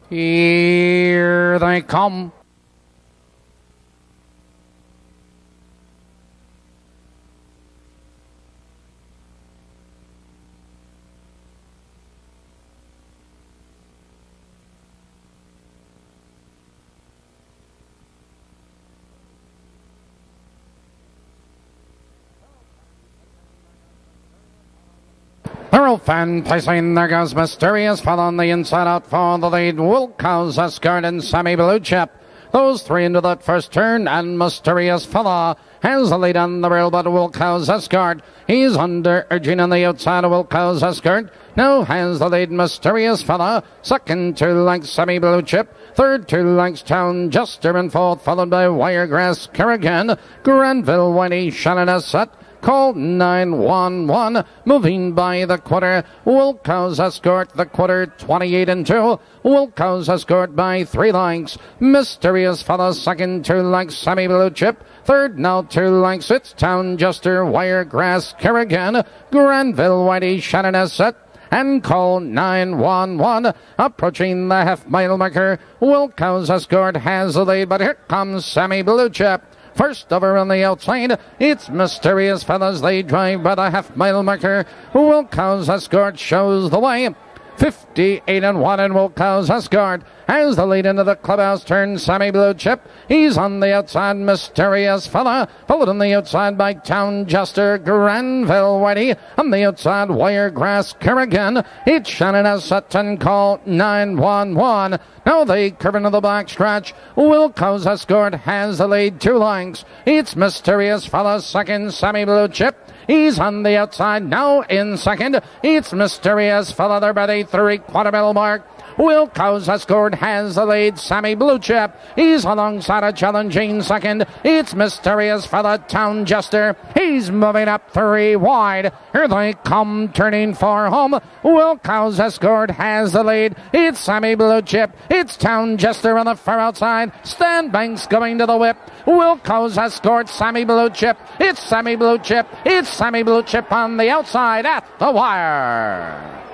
Here they come. Earl Fan placing, there goes Mysterious Fella on the inside out for the lead. Wilco's Escort and Sammy Blue Chip. Those three into that first turn, and Mysterious Fella has the lead on the rail, but Wilco's Escort, he's under urging on the outside of Wilco's Escort. Now has the lead Mysterious Fella. Second, 2 lengths Sammy Blue Chip. Third, 2 lengths Town Jester, and fourth followed by Wiregrass Kerrigan. Granville Whitey Shannon set. Call 911, moving by the quarter. Wilco's Escort, the quarter, 28 and 2. Wilco's Escort by 3 lengths. Mysterious Fella, second, 2 lengths. Sammy Blue Chip. Third, now 2 lengths. It's Town Jester, Wiregrass Kerrigan. Granville Whitey Shannon set. And call 911. Approaching the half-mile marker. Wilco's Escort has the lead, but here comes Sammy Blue Chip. First over on the outside, it's Mysterious Fellas. They drive by the half-mile marker. Wilco's Escort shows the way. 58 and 1, and Wilco's Escort has the lead into the clubhouse turn. Sammy Blue Chip, he's on the outside. Mysterious Fella, followed on the outside by Town Jester. Granville Whitey on the outside. Wiregrass Kerrigan. It's Shannon Sutton. Call 911. Now they curve into the back stretch. Wilco's Escort has the lead, 2 lengths. It's Mysterious Fella, second. Sammy Blue Chip, he's on the outside. Now in second, it's Mysterious Fella. They're by the 3/4 mile mark. Wilco's Escort has the lead. Sammy Blue Chip, he's alongside a challenging second. It's Mysterious Fella. Town Jester, he's moving up 3 wide. Here they come, turning for home. Wilco's Escort has the lead. It's Sammy Blue Chip. It's Town Jester on the far outside. Stanbanks going to the whip. Wilco's Escort, Sammy Blue Chip. It's Sammy Blue Chip. It's Sammy Blue Chip on the outside at the wire.